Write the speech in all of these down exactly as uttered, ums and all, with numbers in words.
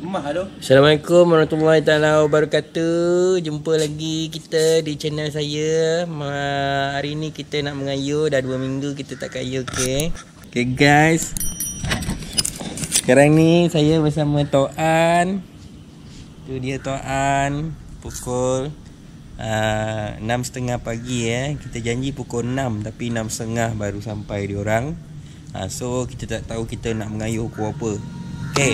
Assalamualaikum warahmatullahi taala wabarakatuh. Jumpa lagi kita di channel saya. Ma, hari ni kita nak mengayuh. Dah dua minggu kita tak kayuh. Okay, okay guys, sekarang ni saya bersama Tok An. Tu dia Tok An. Pukul uh, enam tiga puluh pagi eh. Kita janji pukul enam, tapi enam tiga puluh baru sampai diorang. uh, So kita tak tahu kita nak mengayuh pukul apa. Okay,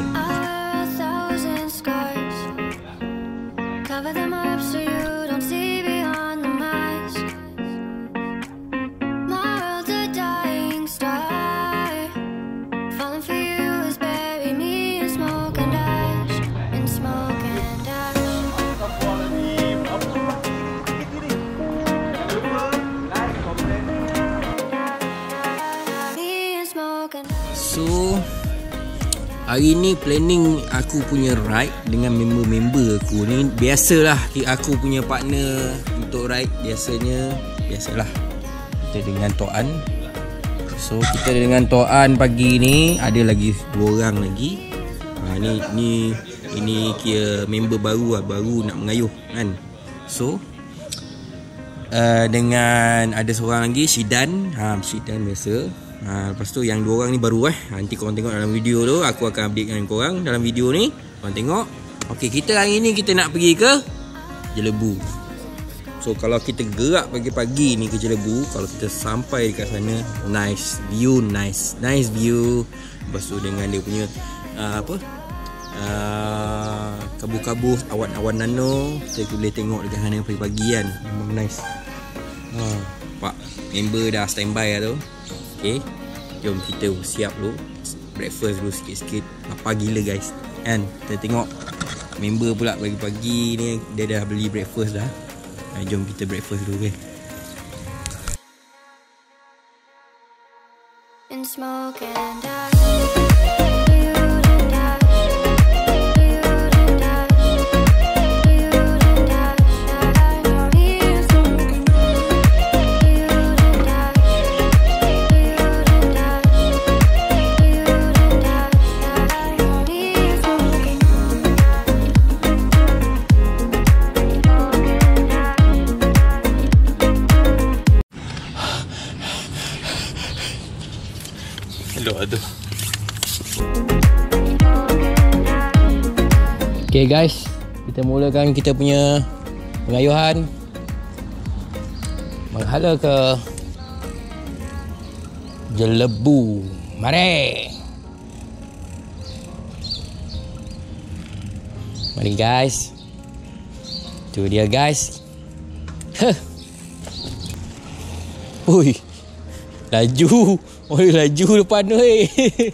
so hari ni planning aku punya ride dengan member-member aku ni. Biasalah aku punya partner untuk ride. Biasanya Biasalah kita dengan Tok An. So kita dengan Tok An pagi ni. Ada lagi dua orang lagi. ha, Ni ni Ini kira member baru lah. Baru nak mengayuh kan. So uh, dengan ada seorang lagi, Syidan. ha, Syidan biasa. Ha, lepas tu yang dua orang ni baru eh. Nanti korang tengok dalam video tu. Aku akan update dengan korang dalam video ni. Korang tengok. Okey, kita hari ni kita nak pergi ke Jelebu. So kalau kita gerak pagi-pagi ni ke Jelebu, kalau kita sampai dekat sana, nice view, nice nice view. Lepas tu dengan dia punya uh, apa uh, kabut-kabut, awan-awan nano, kita boleh tengok dekat sana pagi-pagi kan. Memang nice. ha, Pak member dah standby lah tu. Okay, jom kita siap dulu. Breakfast dulu sikit-sikit. Apa gila guys kan. Kita tengok member pula pagi-pagi ni dia dah beli breakfast dah. ha, Jom kita breakfast dulu. Okay, in smoke and dust. Aduh. Okay guys, kita mulakan kita punya pengayuhan. Menghala ke Jelebu. Mari. Mari guys. Tu dia guys. Huh. Ui, laju. Oh, laju depan tu eh.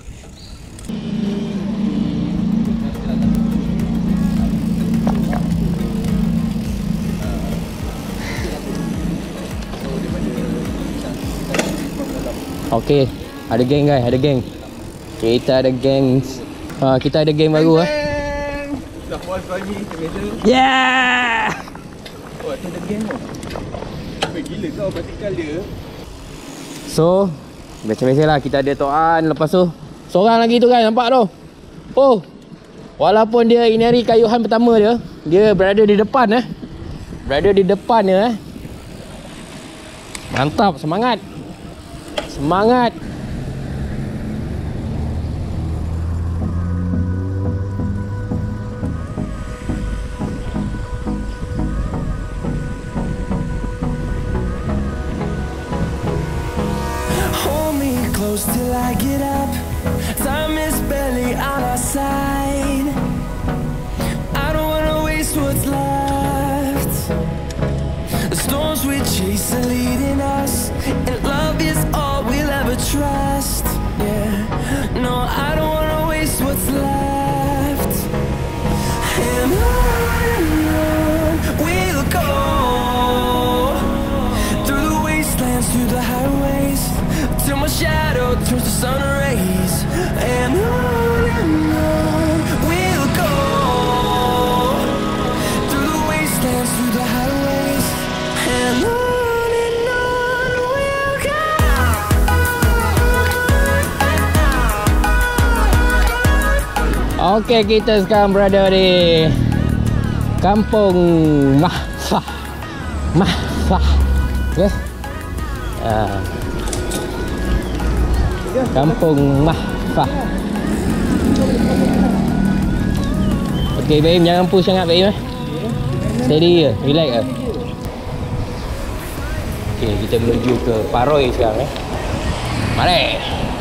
Okey, ada geng guys, ada geng. Kita ada geng. Ha, kita ada geng baru ah. Dah puas pagi semester. Yeah! Oh, ada geng tu. Weh, gila kau basikal dia. So, biasa-biasa lah kita ada Tok An. Lepas tu seorang lagi tu kan, nampak tu. Oh, walaupun dia ini hari kayuhan pertama dia, dia berada di depan eh. Berada di depan dia eh. Mantap, semangat. Semangat. Till I get up, time is barely on our side. I don't wanna waste what's left. The storms we chase are leading us, and love is all we'll ever trust. Yeah, no, I don't wanna waste what's left. And on we'll go, through the wastelands, through the highways, till my shadow turns to sun rays. And on and on we'll go, through the wastelands, through the highways. And on and on we'll go. Okey, kita sekarang berada di Kampung Mahfah. Mahfah. Okey. Uh, Kampung Mahfah. Okey, Baim, jangan push sangat, Baim eh. Steady je, relax je. Okey, kita menuju ke Paroi sekarang eh. Mari.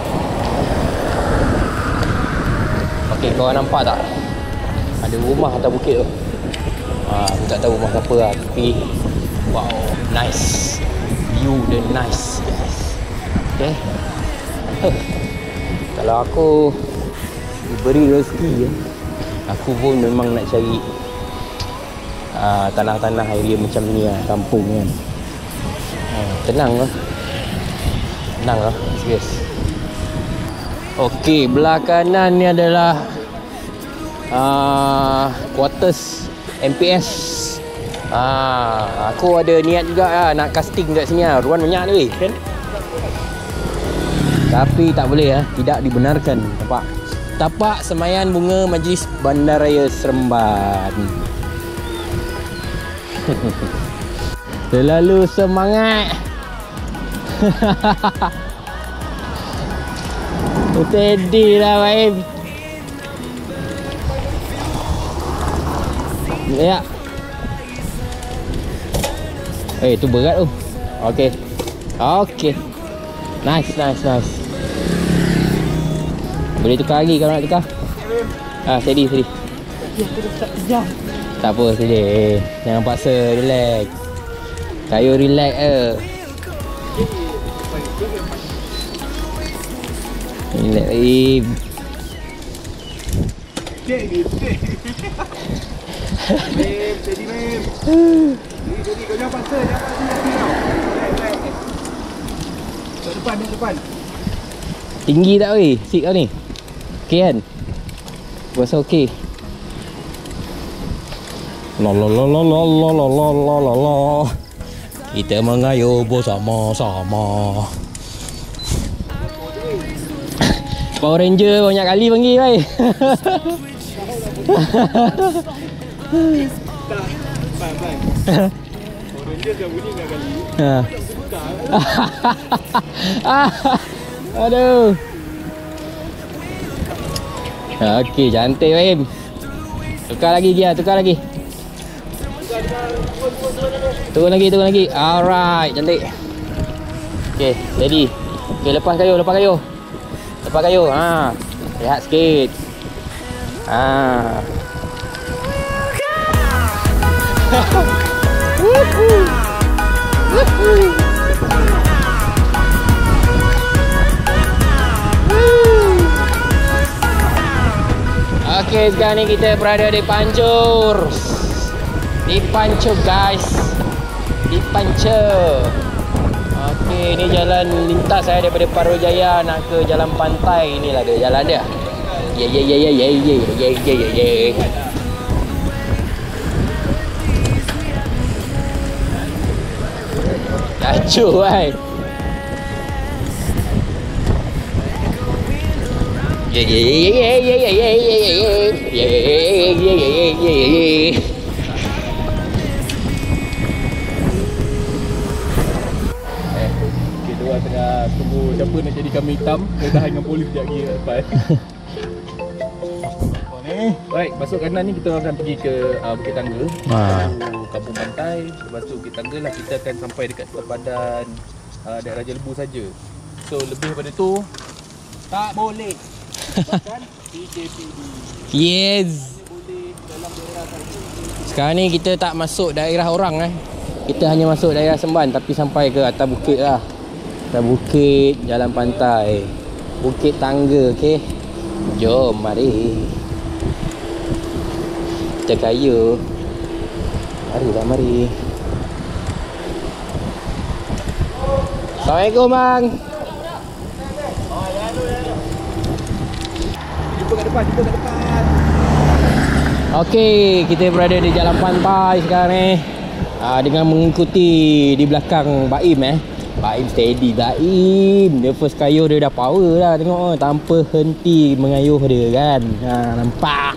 Okey, korang nampak tak? Ada rumah atas bukit tu. Ah, aku tak tahu rumah siapa lah, tapi wow, nice. View dia nice, guys. Okey. Huh. Kalau aku diberi rezeki, aku pun memang nak cari uh, tanah-tanah area macam ni lah, kampung kan. Uh, tenang lah. Tenang lah, serius. Okey, belah kanan ni adalah uh, quarters M P S. Ah, aku ada niat juga lah nak casting kat sini lah. Ruan banyak ni kan. Tapi tak boleh lah, tidak dibenarkan. Nampak? Tapak Semaian Bunga Majlis Bandaraya Seremban. Terlalu semangat. Steady lah, Baim. Ya. Eh, tu berat tu. Okey. Okey. Nice, nice, nice. Boleh tukar lagi kalau nak tukar. Ah, steady, steady. Tak apa, steady. Jangan paksa, relax. Kayu relax je. Relax, Baim. Cek ni, cek. Baim, steady, Baim. Steady, steady. Kau jangan paksa, jangan paksa nanti tau. Relax, relax. Duduk depan, duduk depan. Tinggi tak weh? Seat kau ni? Okey kan? Aku rasa okey. La la la la la la la la la la la. Kita mengayuh bersama-sama. Power Ranger banyak kali panggil weh. Tak, fine, fine. Power Ranger dah bunyi dah kali. Ha. Aduh. Okey, cantik Baim. Tukar lagi dia, tukar lagi. Turun lagi, turun lagi. Alright, cantik. Okey, ready. Okey, lepas kayu, lepas kayu. Lepas kayu. Ha. Rehat sikit. Ha. Woohoo. Woohoo. Okey, sekarang ni kita berada di Pancur. Di Pancur, guys. Di Pancur. Okey, ni jalan lintas saya daripada Paroi Jaya nak ke Jalan Pantai. Inilah dia jalan dia. Ye ye ye ye ye ye ye ye ye ye. Acuh, hai. Ye ye ye ye ye ye ye ye ye ye ye ye ye. Kita orang tengah tunggu siapa nak jadi kambing hitam. Kita tahan dengan polis sekejap lagi kat depan. Oh ni. Baik, masuk kanan ni kita akan pergi ke uh, Bukit Tangga. Ha. Kampung Pantai. Lepas tu Bukit Tangga lah kita akan sampai dekat sempadan uh, daerah Jelebu saja. So lebih daripada tu tak boleh. Bahkan P K P D. Yes. Boleh dalam daerah saja. Sekarang ni kita tak masuk daerah orang eh. Kita hanya masuk daerah Semban tapi sampai ke atas bukit lah. Atas bukit, jalan pantai. Bukit Tangga, okey. Jom, mari. Kita kayu. Marilah, mari. Assalamualaikum, bang. Jumpa kat depan, jumpa kat depan. Okey, kita berada di jalan pantai sekarang ni. Aa, dengan mengikuti di belakang Baim eh. Baim steady Baim. Dia first kayuh dia dah power lah. Tengok oh, tanpa henti mengayuh dia kan. Ha, nampak.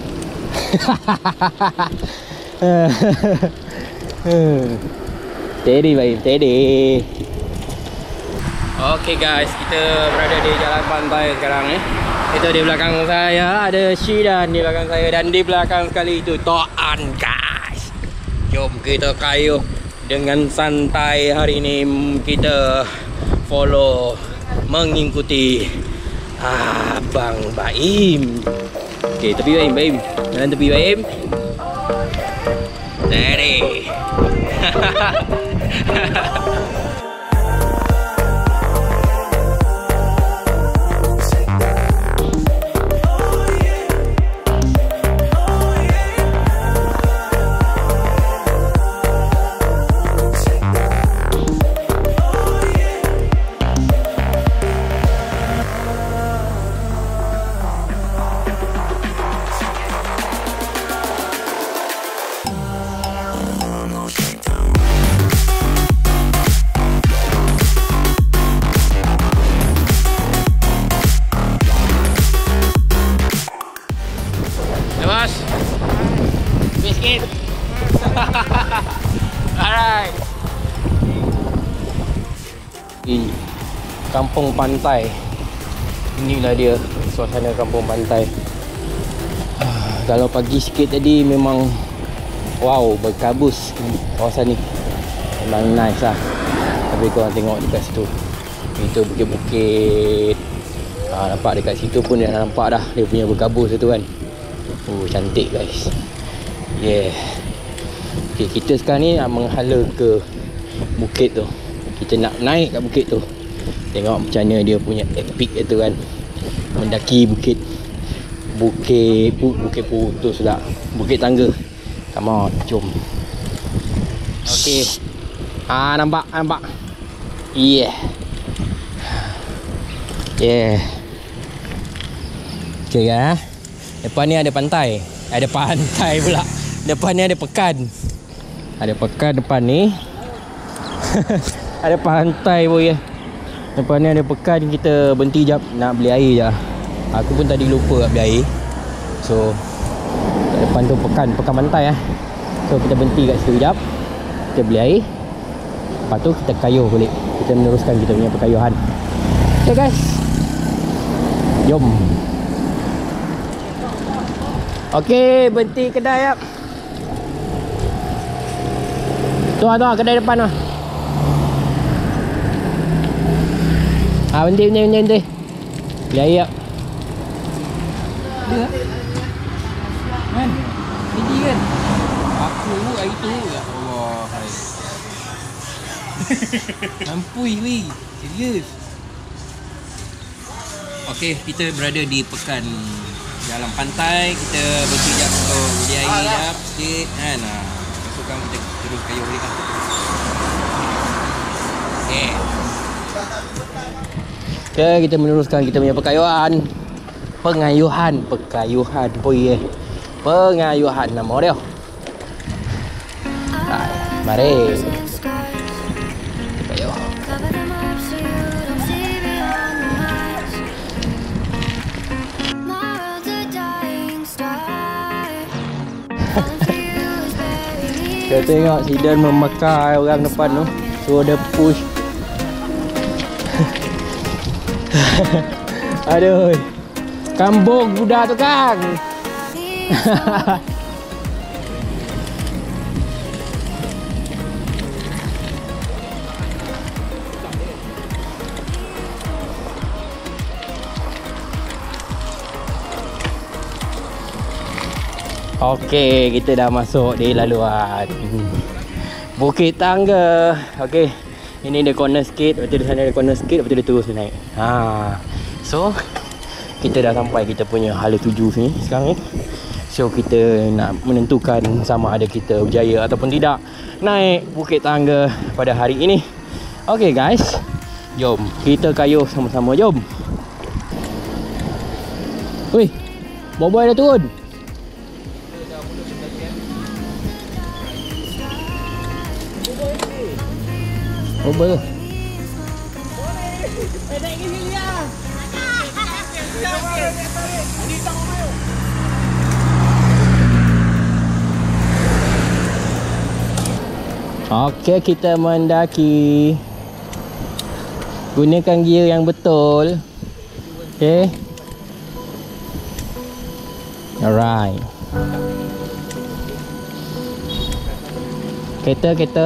Steady Baim, steady. Okay guys, kita berada di jalan pantai sekarang ni. Itu di belakang saya ada Shidan di belakang saya, dan di belakang sekali itu Toan guys. Jom kita kayuh dengan santai hari ini. Kita follow mengikuti Abang Baim. Okay, tepi Baim, Baim. Jalan tepi Baim. Steady. Biscuit. Alright. Ini kampung pantai. Inilah dia suasana kampung pantai. Kalau pagi sikit tadi memang wow, berkabus kawasan ni. Memang nice lah. Tapi korang tengok dekat situ, itu bukit-bukit. Ha, nampak dekat situ pun dah nampak dah dia punya berkabus tu kan. Oh, cantik guys. Yeah. Okay, kita sekarang ni nak menghala ke bukit tu. Kita nak naik kat bukit tu. Tengok macam mana dia punya epic itu kan. Mendaki bukit. Bukit Bukit putus lah. Bukit tangga. Come on, jom. Okay. Ah, nampak, nampak. Yeah. Yeah. Okay kan. Depan ni ada pantai. Ada pantai pula. Depan ni ada pekan. Ada pekan depan ni. Ada pantai boy. Depan ni ada pekan. Kita berhenti jap nak beli air je. Aku pun tadi lupa nak beli air. So depan tu pekan, pekan pantai eh. So kita berhenti kat situ jap. Kita beli air. Lepas tu kita kayuh balik. Kita meneruskan kita punya perkayuhan. Okay guys, jom. Okey, berhenti kedai jap. Tu ah, tu ah, kedai depan ah. Ah, berhenti, berhenti, berhenti, berhenti. Beli air jap. Dia kan? Ini kan? Aku hari tu. Ya Allah. Ampui weh. Serius. Okey, kita berada di pekan jalan pantai. Kita berhenti jap untuk beli air ah, jap sikit kan. Ha, masukkan kita terus kayuh balik kan. Okey. Okay, kita meneruskan kita punya perkayuhan. Pengayuhan, perkayuhan boy eh. Pengayuhan nama dia. Hai, mari. Kayuh. Kita tengok Shidan memakai orang depan tu. Suruh dia push. Aduh. Kambung budak tu kan. Okey, kita dah masuk di laluan Bukit Tangga. Okey, ini dia corner sikit. Lepas tu di sana ada corner sikit. Lepas tu dia terus naik. Ha. So kita dah sampai kita punya hala tuju sini sekarang ni. So kita nak menentukan sama ada kita berjaya ataupun tidak naik Bukit Tangga pada hari ini. Okay guys, jom kita kayuh sama-sama, jom. Weh, boy-boy dah turun. Boy tu. Okey, kita mendaki. Gunakan gear yang betul. Okey. Alright. Kereta, kereta.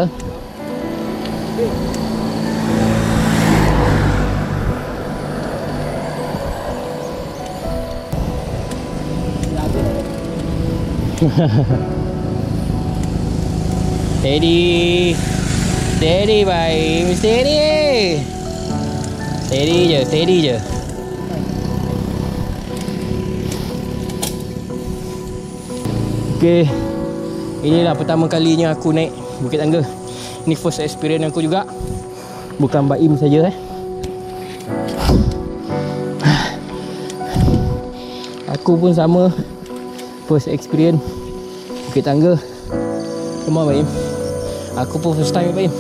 Steady. Steady baik. Steady. Steady je, steady je. Okay. Inilah pertama kalinya aku naik Bukit Tangga. Ni first experience aku juga. Bukan Baim saja eh. Aku pun sama. First experience Bukit Tangga. Come on Baim. Aku pun first time Baim.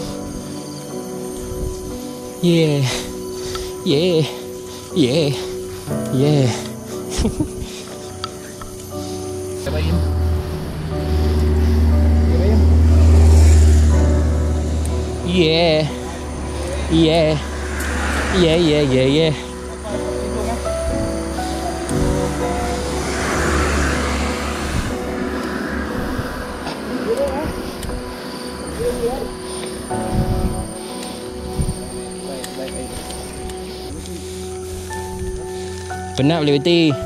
Yeah. Yeah. Yeah. Yeah. Baim. Yeah. Yeah. Yeah, yeah, yeah, yeah. Penat boleh berhenti.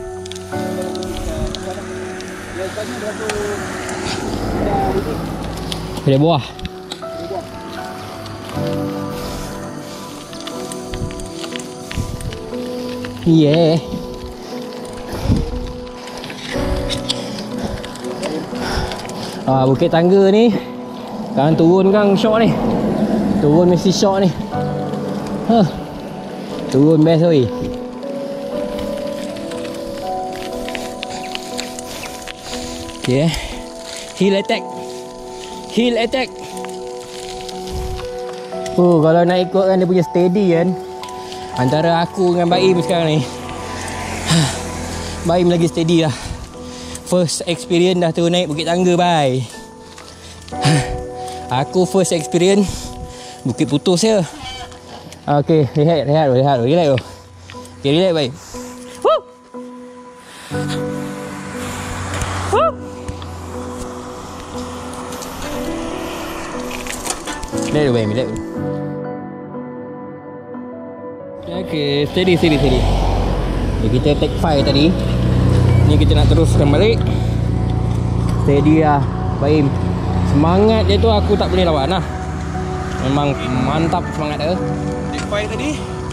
Ada buah. Yeah. Ah, Bukit Tangga ni kan turun kan syok ni. Turun mesti syok ni. Huh. Turun best oi. Okay. Hill attack. Hill attack. Oh, kalau nak ikutkan dia punya steady kan. Antara aku dengan Baim sekarang ni. Baim lagi steady lah. First experience dah turun naik Bukit Tangga, bye. Aku first experience Bukit Putus je. Okay, rehat, rehat, rehat, relax tu. Okay, relax Baim. Woo! Woo! Relax tu Baim, relax tu. Okay, steady, steady, steady. Okay, kita take five tadi. Ni kita nak teruskan balik. Steady lah Baim. Semangat dia tu aku tak boleh lawan lah. Memang mantap semangat dia. Take five tadi.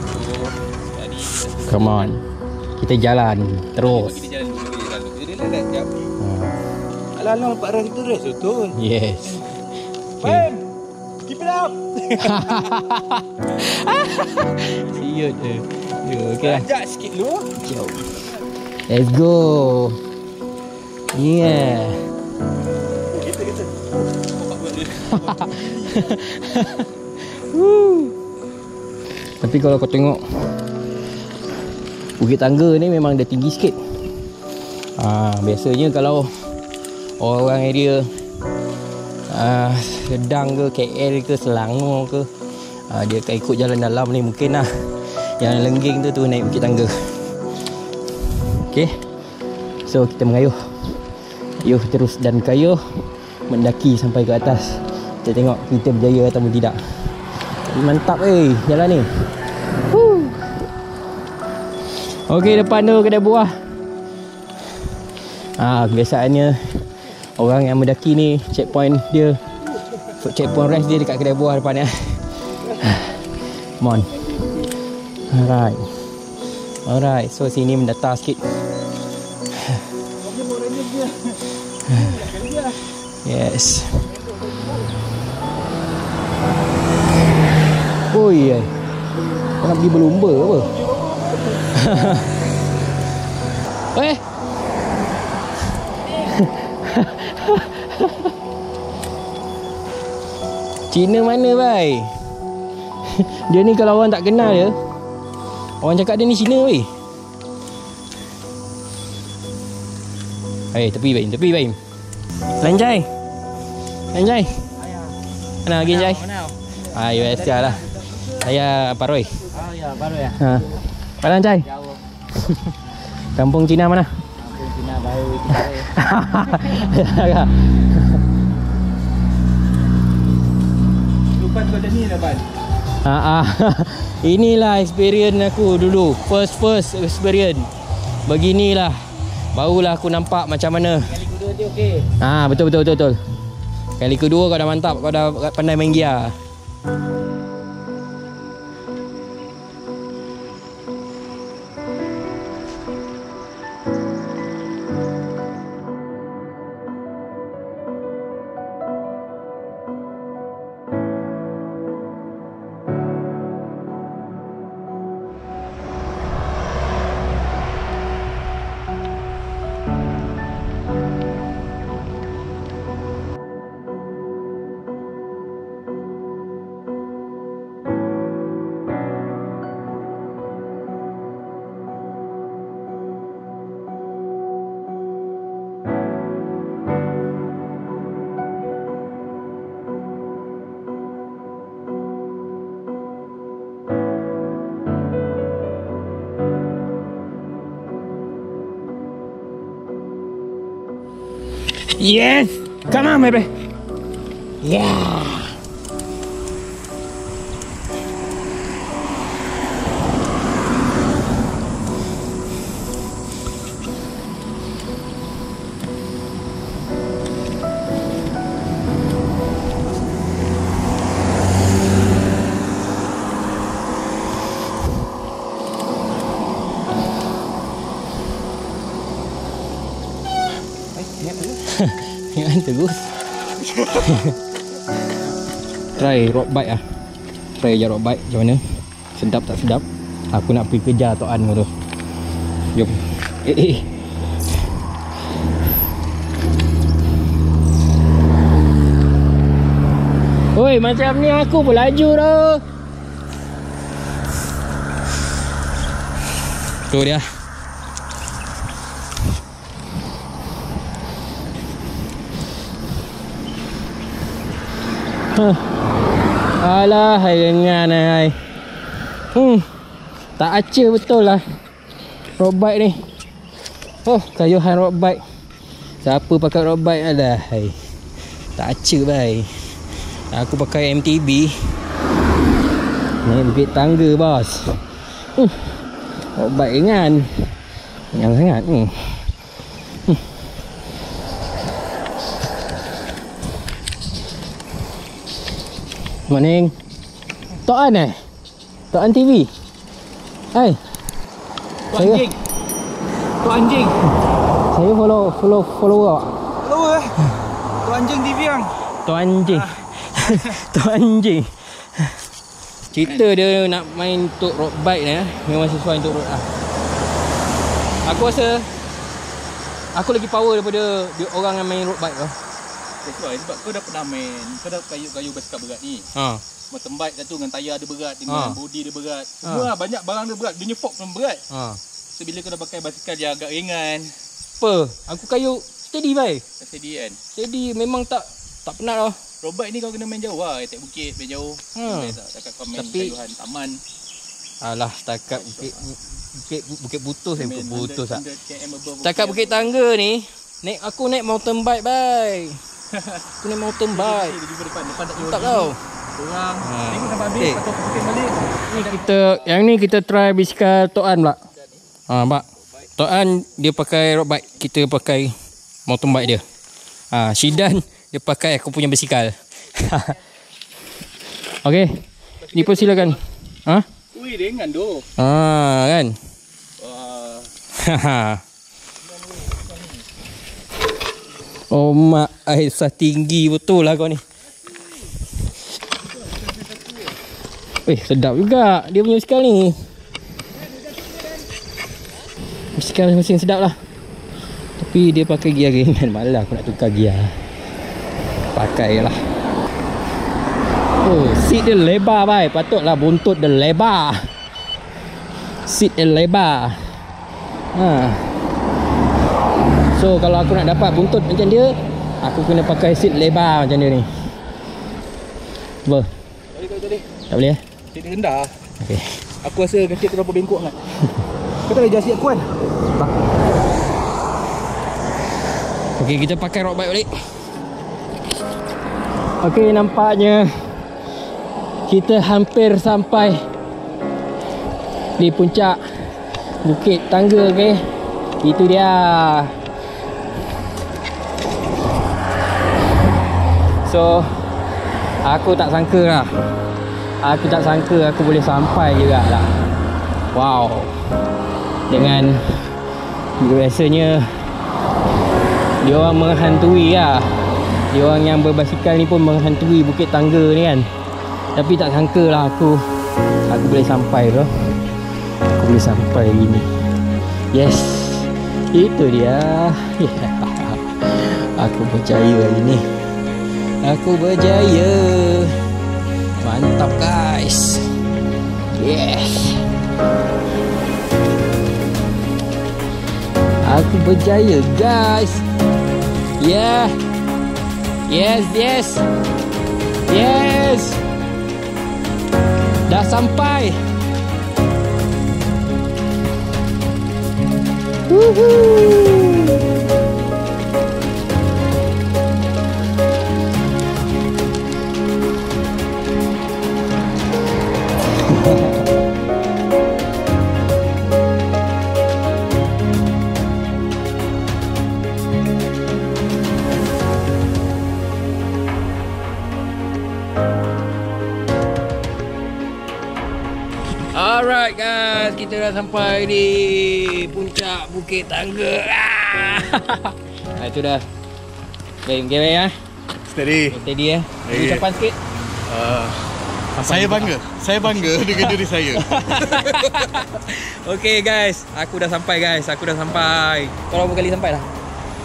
Come on. Kita jalan terus. Kita jalan dulu, kita jalan dulu. Jadi relax jap. Alah-alah empat ras kita rest betul. Yes. Baim. Keep it up. Siut je. Okay lah. Ajak sikit dulu. Jom. Let's go. Yeah. Kita kita. Tapi kalau kau tengok Bukit Tangga ni memang dia tinggi sikit. Ah, biasanya kalau orang area ah, Sedang ke K L ke Selangor ke, ah, dia akan ikut jalan dalam ni mungkin lah. Yang lengging tu tu naik Bukit Tangga. Okay. So kita mengayuh. Ayuh terus dan kayuh mendaki sampai ke atas. Kita tengok kita berjaya atau tidak. Mantap eh jalan ni. Woo. Okey, depan tu kedai buah. Ah, kebiasaannya orang yang mendaki ni checkpoint dia, checkpoint rest dia dekat kedai buah depan ni. Come on. Alright. Alright, so sini mendatar sikit. Yes. Oh iya. Kau nak pergi berlumba apa? Eh. Cina mana bai? Dia ni kalau orang tak kenal dia, Orang cakap dia ni Cina weh. Eh, tepi Baim, tepi Baim. Lanjai. Lanjai. Mana lagi Lanjai? Ah, U S lah. Saya Paroi. Oh ya, baru ya. Ha. Mana Lanjai? Jauh. Kampung Cina mana? Kampung Cina baru kita. Lupa kau dah ni lah Ban. Ha ah. Inilah experience aku dulu. First first experience. Beginilah. Barulah aku nampak macam mana. Kali kedua tu okey. Ah, betul betul betul betul. Kali kedua kau dah mantap, kau dah pandai main gear. Yes! Come on, baby! Yeah! Ingat terus. Try road bike ah. Try je road bike macam mana? Sedap tak sedap? Aku nak pergi kejar Tok An tu. Jom. Eh eh. Oi, macam ni aku pun laju dah. Tu dia. Huh. Alah, hai dengan hai. Hmm. Tak acer betul lah road bike ni. Oh, kayuhan road bike. Siapa pakai road bike alah, hai. Tak acer bai. Aku pakai M T B. Ni bukit tangga bos. Hmm. Road bike ringan. Ringan sangat ni. Hmm. Morning. Tok An eh? Tok An T V. Hai. Tok anjing. Tok anjing. Saya follow follow follow awak. Follow eh. Tok anjing T V yang. Tok anjing. Tok anjing. Cerita dia nak main untuk road bike ni eh, memang sesuai untuk road ah. Aku rasa aku lagi power daripada dia orang yang main road bike tu. That's why, sebab kau dah pernah main, kau dah kayu-kayu basikal berat ni. Ha. Mountain bike dah tu dengan tayar dia berat, dengan Ha. body dia berat. Semua ha. banyak barang dia berat, dia punya fork pun berat. Ha. So bila kau dah pakai basikal dia agak ringan, Apa? Aku kayu steady bai. steady kan. Steady memang tak tak penat lah. Road bike ni kau kena main jauh lah, attack bukit main jauh. Ha. Tak cakap kau main Tapi- kayuhan taman. Alah, setakat bukit bukit bukit butus eh, bukit butus ah. one hundred kilometer above Setakat bukit tangga ni, naik aku naik mountain bike bai. Aku naik mountain bike. Dia di depan, depan tak Tak tahu. Orang Ha. tengok sampai habis, Okay. lepas tu aku bikin balik. Ni kita yang ni kita try basikal Tok An pula. Ha, nampak. Tok An dia pakai road bike, kita pakai mountain bike dia. Ha, Shidan dia pakai aku punya basikal. Okey. Ni pun silakan. Ha? Ui, ringan doh. Ha, kan. Wah. Oh mak, air sah tinggi betul lah kau ni. Eh, sedap juga dia punya basikal ni. Basikal mesin sedap lah. Tapi dia pakai gear ringan. Malah aku nak tukar gear. Pakai lah. Oh, seat dia lebar bai. Patutlah buntut dia lebar. Seat yang lebar. Ha. So kalau aku nak dapat buntut macam dia, aku kena pakai seat lebar macam dia ni. Apa? Tadi kau tadi. Tak boleh eh? Seat dia rendah. Okey. Aku rasa kaki terlalu bengkok sangat. Kau tak boleh adjust seat aku kan? Tak. Okey, kita pakai road bike balik. Okey, nampaknya kita hampir sampai di puncak Bukit Tangga. Okey, itu dia. So aku tak sangka lah, Aku tak sangka aku boleh sampai juga lah. Wow. Dengan biasanya dia orang menghantui lah. Dia orang yang berbasikal ni pun menghantui Bukit Tangga ni kan. Tapi tak sangka lah aku Aku boleh sampai bro. Aku boleh sampai gini. Yes, itu dia. Aku berjaya hari ni. Aku berjaya. Mantap guys. Yes, aku berjaya guys. Yeah. Yes, yes. Yes. Dah sampai. Woohoo. Alright guys, kita dah sampai di puncak Bukit Tangga. Ah, itu dah. Game game ya. Steady. Steady ya. Okay. Ucapan sikit. Uh, saya bangga. Saya bangga dengan diri saya. Okay guys, aku dah sampai guys. Aku dah sampai. Kau berapa kali sampai dah?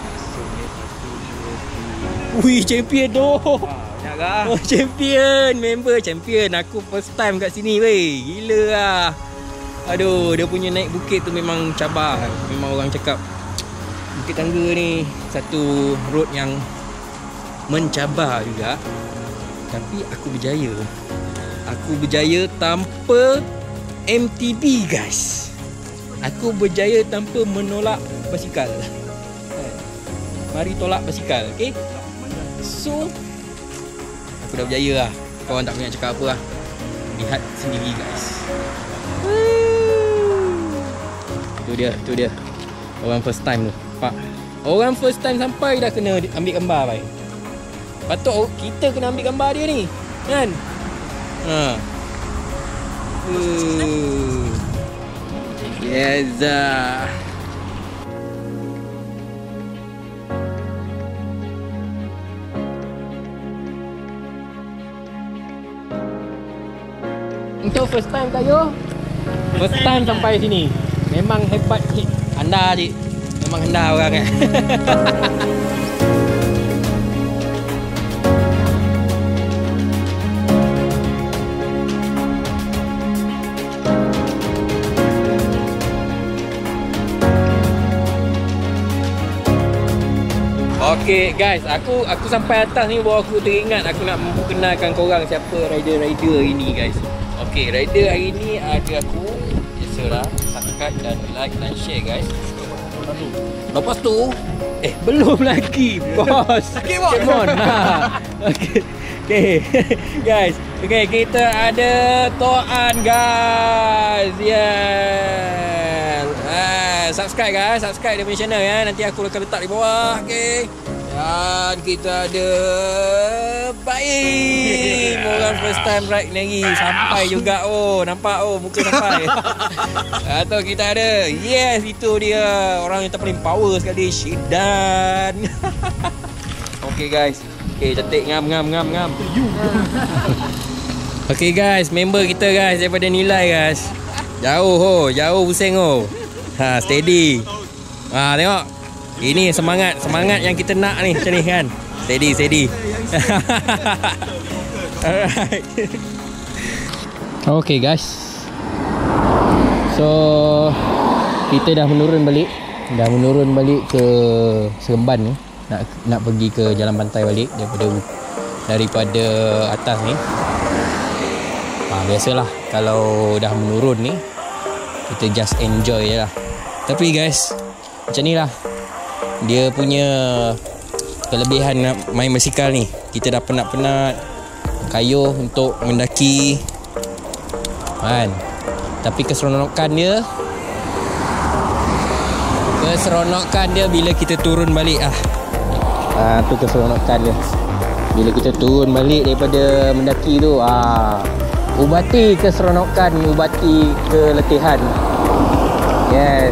Wih, champion tu. Banyak kah? Oh, champion, member champion. Aku first time kat sini weh. Gila lah. Aduh, dia punya naik bukit tu memang cabar. Memang orang cakap Bukit Tangga ni satu road yang mencabar juga. Tapi aku berjaya. Aku berjaya tanpa M T B guys. Aku berjaya tanpa menolak basikal. Mari tolak basikal, okay? So aku dah berjaya lah. Korang tak banyak cakap apa lah. Lihat sendiri guys. Itu dia, itu dia. Orang first time tu. Pak. Orang first time sampai dah kena ambil gambar baik. Patut kita kena ambil gambar dia ni. Kan? Ha. Uh. Yes. Uh. Untuk first time tayo. First time sampai sini. Memang hebat cik. Anda cik. Memang anda orang kan. Okay guys, aku aku sampai atas ni baru aku teringat aku nak memperkenalkan korang siapa rider-rider hari ni guys. Okay, rider hari ni ada aku. Biasalah, subscribe dan like dan share guys. Lepas tu, eh belum lagi bos. Okay, bos. Come on. Ha. Okay. Okay. Guys, okay, kita ada Toan guys. Yeah. Ah, subscribe guys, subscribe dia punya channel ya. Nanti aku akan letak di bawah. Okay. Dan kita ada Baim. Orang first time ride ni sampai juga. Oh, nampak oh muka sampai. Atau kita ada, yes, itu dia orang yang terpaling power sekali, Syidan. Okay guys. Okay, cantik, ngam ngam ngam ngam. Okay guys, member kita guys daripada Nilai guys. Jauh oh, jauh pusing oh. Ha, steady. Ha, tengok. Ini semangat, semangat yang kita nak ni macam ni kan. Steady, steady. Alright. Okay guys. So kita dah menurun balik. Dah menurun balik ke Seremban ni. Nak nak pergi ke jalan pantai balik daripada daripada atas ni. Ha, biasalah kalau dah menurun ni kita just enjoy je lah. Tapi guys, macam ni lah dia punya kelebihan nak main basikal ni. Kita dah penat-penat kayuh untuk mendaki kan. Tapi keseronokan dia Keseronokan dia bila kita turun balik ah. Ah tu keseronokan dia. Bila kita turun balik daripada mendaki tu ah, ubati keseronokan, ubati keletihan. Yes.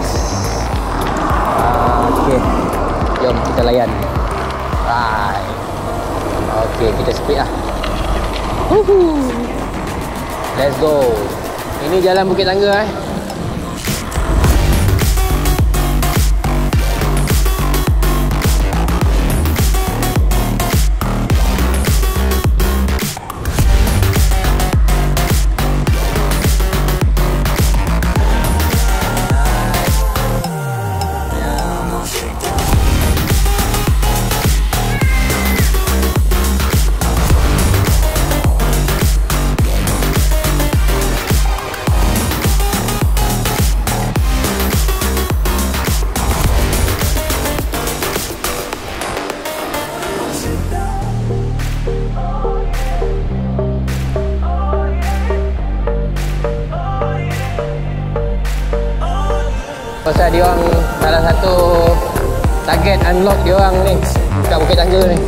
Ah, okey. Jom kita layan. Right. Okey, kita speed lah. Woohoo. Let's go. Ini jalan Bukit Tangga eh. Pasal dia orang salah satu target unlock dia orang ni kat Bukit Tangga ni.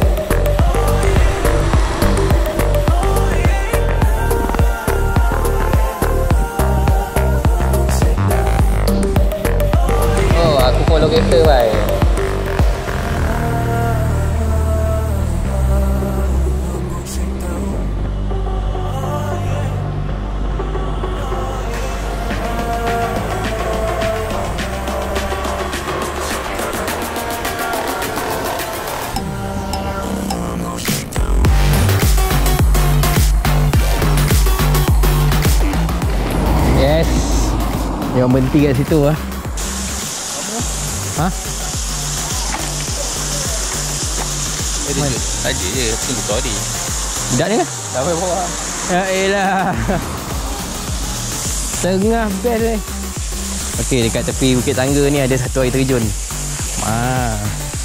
Oh, aku follow kereta bhai. Yang berhenti kat situ lah. Ha? Saja je, tunggu story. Dah ni lah. Tak apa bawa. Ya elah. Tengah best ni. Okey, dekat tepi Bukit Tangga ni ada satu air terjun. Ah.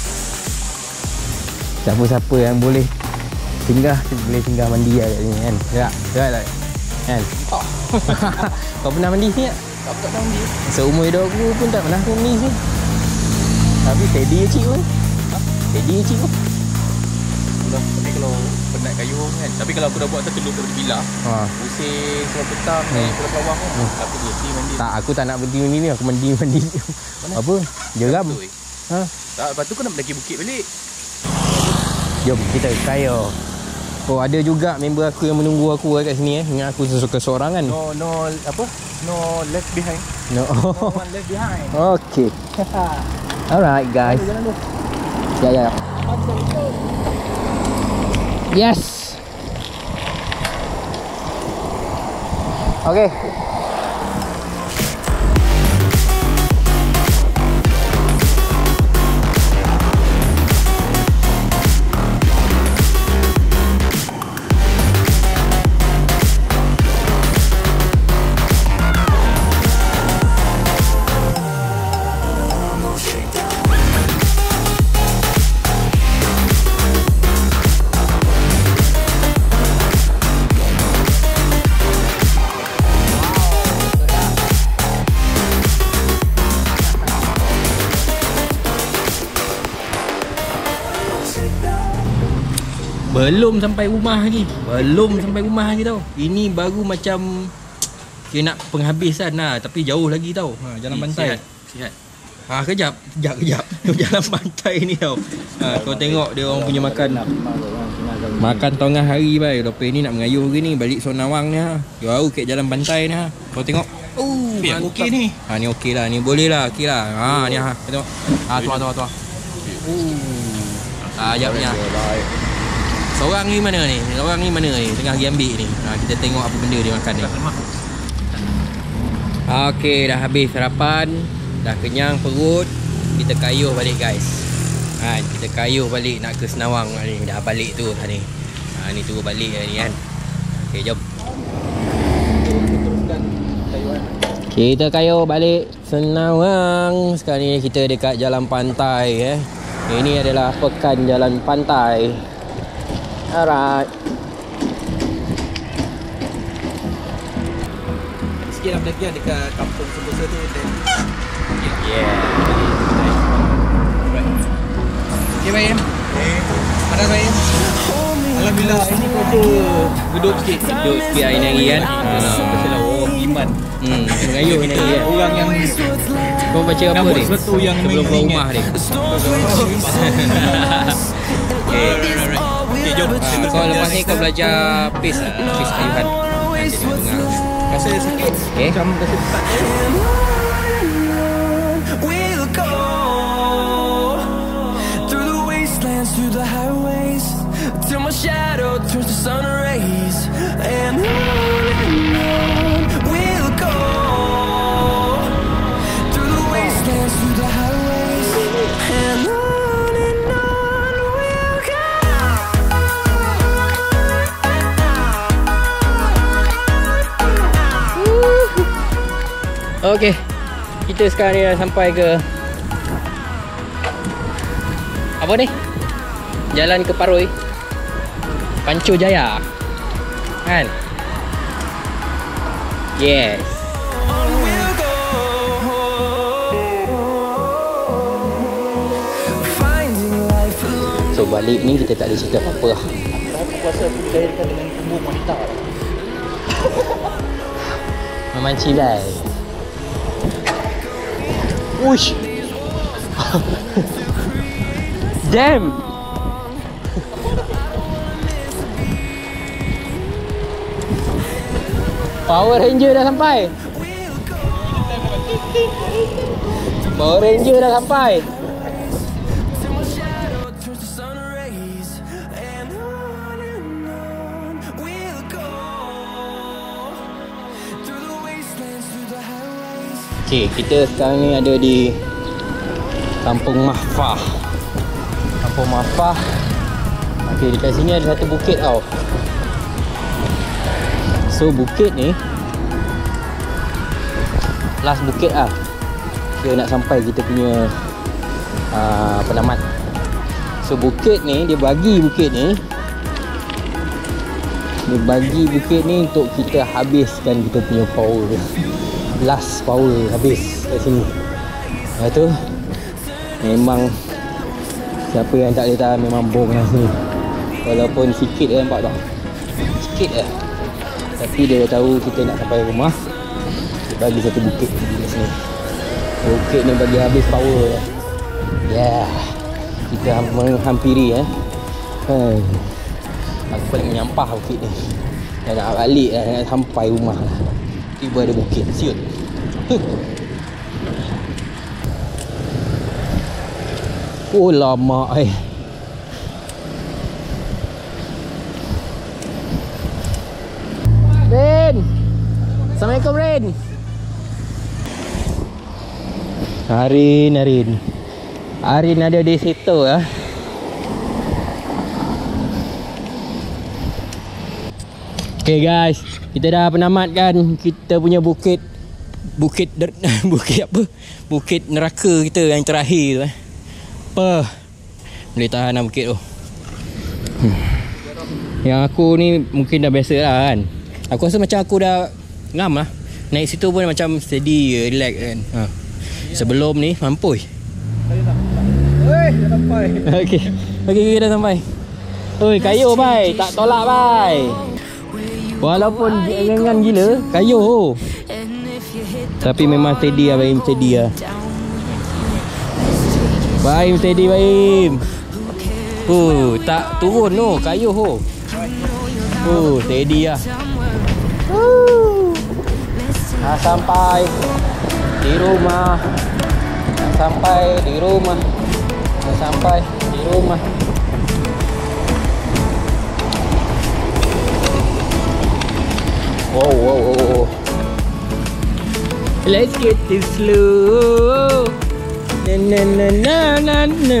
Siapa-siapa yang boleh singgah, boleh singgah mandi lah kat sini kan. Tak? Tak tak? Kan? Oh. Kau pernah mandi sini tak? Tak tak tahu dia. Seumur hidup aku pun tak pernah mandi sini. Tapi steady je cik pun. Ha? Steady je cik pun. Itulah, tapi kalau penat kayu kan. Tapi kalau aku dah buat tertelur daripada bilah. Ha. Pusing sebab petang naik ke bawah kan. Hmm. Aku berhenti mandi. Tak, aku tak nak berhenti mandi ni. Aku mandi mandi. Apa? Jeram. Betul, eh. Ha? Tak, lepas tu kau nak mendaki bukit balik. Jom kita kaya. Oh, ada juga member aku yang menunggu aku kat sini eh. Ingat aku sesuka seorang kan. No, no, apa? No left behind. No. No one left behind. Okay. Alright guys. Ya ya. Yes. Okay. Belum sampai rumah lagi. Belum sampai rumah lagi tau. Ini baru macam kira nak penghabisan lah. Tapi jauh lagi tau. Ha, jalan pantai. Sihat. Sihat. Ha, kejap. Kejap, kejap. Jalan pantai ni tau. Ha, kau tengok dia orang punya makan. Makan tengah hari bai. Lepas ni nak mengayuh ke ni. Balik Sonawang ni ha. Jauh kat jalan pantai ni ha. Kau tengok. Oh, Biar okey ni. Ha, ni okey lah. Ni boleh lah. Okey lah. Ha, ni ha. Kau tengok. Ha, tuan, tuan, tuan. Oh. Ha, jap ni ha. Seorang ni mana ni? Seorang ni mana ni? Tengah pergi ambil ni. Ha, kita tengok apa benda dia makan ni. Okey, dah habis sarapan, dah kenyang perut. Kita kayuh balik guys. Ha, kita kayuh balik nak ke Senawang ni. Dah balik tu tadi. Ha, ni turun balik ni kan. Okey, jom. Teruskan kayuhan. Kita kayuh balik Senawang. Sekarang ni kita dekat jalan pantai eh. Ini adalah pekan jalan pantai. Alright. Sikit lah pendakian dekat kampung Sentosa tu. Then Yeah. okay Baim. Okay. Ada Baim. Alhamdulillah ini kata geduk sikit. Duduk sikit hari ni kan. Pasal oh iman. Hmm, mengayuh ni kan. Orang yang Kau baca apa Rambut ni? seletu yang sebelum keluar rumah ni. Okay, okay jom. Ha, kau lepas ni kau belajar pace lah. Pace kayuhan. Nanti dia dengar. Rasa sikit Okay. macam rasa tak. We'll go through the wastelands, through the highways, till my shadow turns to sun rays. And on and on we'll go through the wastelands, through the highways, and on and on we'll go. Okey. Kita sekarang ni dah sampai ke apa ni? Jalan ke Paroi, Panco Jaya. Kan? Yes. On we'll go, finding life alone. So balik ni kita tak ada cerita apa-apa lah. Aku rasa aku dilahirkan dengan tubuh wanita. Memang cilai. Uish. Damn. Power Ranger dah sampai. Power Ranger dah sampai. Till my shadow turns to sun rays, and on and on we'll go through the wastelands, through the highways. Okay, kita sekarang ni ada di Kampung Mahfah. Kampung Mahfah. Okay, dekat sini ada satu bukit tau. So bukit ni last bukit lah. Dia nak sampai kita punya uh, penamat. So bukit ni, dia bagi bukit ni Dia bagi bukit ni untuk kita habiskan kita punya power. Last power habis kat sini. Lepas tu memang siapa yang tak boleh tahan memang bom kat sini. Walaupun sikit je nampak tau. Sikit je. Tapi dia dah tahu kita nak sampai rumah. Dia bagi satu bukit di sini. Bukit ni bagi habis power. Yeah. Kita menghampiri eh. Hai. Aku paling menyampah bukit ni. Dah nak balik dah, nak sampai rumah lah. Tiba ada bukit. Siut. Huh. Oh lama eh. Rin. Assalamualaikum Rin. Arin, Arin. Arin ada di situ ya. Okay guys, kita dah penamatkan kita punya bukit. Bukit bukit apa? Bukit neraka kita yang terakhir tu eh. Apa? Boleh tahan lah bukit tu. Hmm. Yang aku ni mungkin dah biasa lah kan. Aku rasa macam aku dah ngam lah. Naik situ pun macam steady, relax kan. Ha. Sebelum ni mampus. Weh, dah sampai. Okey. Okey, kita dah sampai. Oi, kayu bai, tak tolak bai. Walaupun gengan gila, kayu oh. Tapi memang steady lah Baim, steady lah. Baim steady Baim. Oh, tak turun no, kayu oh. Oh, steady lah. Dah sampai di rumah. Dah sampai di rumah. Dah sampai di rumah. Wow, wow, wow, wow. Let's get this slow. Na na na na na na.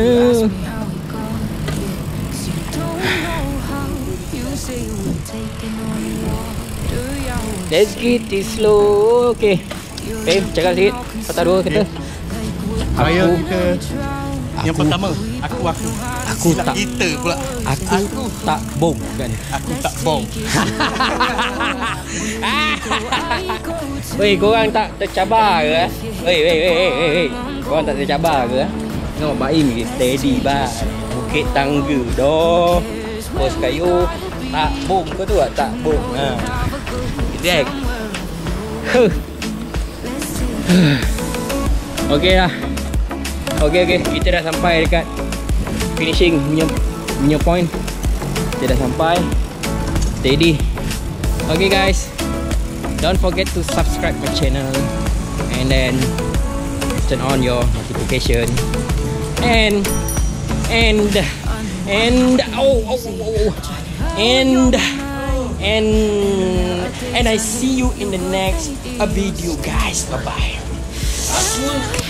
Let's get this slow. Okay. Okay, cakap sikit. Patah dua kata. Saya Aku kita yang pertama, aku aku. Aku Silap tak kita pula. Aku, aku tak bom kan. Aku tak bom. Weh, korang tak tercabar ke? Weh, weh, weh, weh, weh. Korang tak tercabar ke? Tengok Baim ni steady bah. Bukit tangga doh. Pos kayu tak bom ke tu? Tak bom. Ha. Jack. Huh. Okey lah. Okey okey, kita dah sampai dekat finishing punya punya point. Kita dah sampai. Steady. Okay guys, don't forget to subscribe my channel and then turn on your notification and and and oh oh oh, oh. and and and I see you in the next uh, video guys. Bye bye.